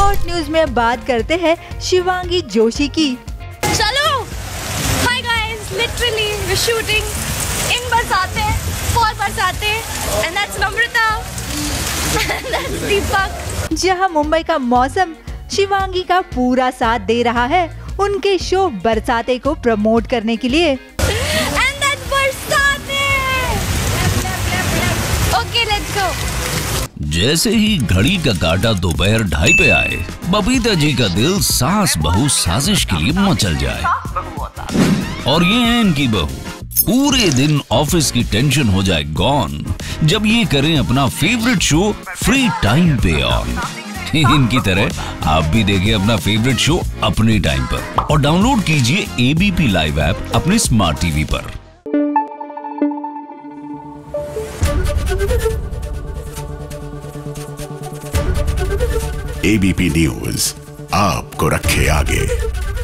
Hot news में बात करते हैं शिवांगी जोशी की। चलो, hi guys, literally we shooting in Barsatein, fall Barsatein, and that's Namrata and that's Deepak. जहां मुंबई का मौसम शिवांगी का पूरा साथ दे रहा है उनके शो बरसाते को प्रमोट करने के लिए। And that's Barsatein. Okay, let's go. जैसे ही घड़ी का काटा दोपहर 2:30 पे आए, बबीता जी का दिल सास बहू साजिश के लिए मचल जाए। और ये है इनकी बहू, पूरे दिन ऑफिस की टेंशन हो जाए गॉन जब ये करें अपना फेवरेट शो फ्री टाइम पे ऑन। इनकी तरह आप भी देखिए अपना फेवरेट शो अपने टाइम पर और डाउनलोड कीजिए ABP लाइव ऐप अपने स्मार्ट टीवी पर। ABP न्यूज आपको रखे आगे।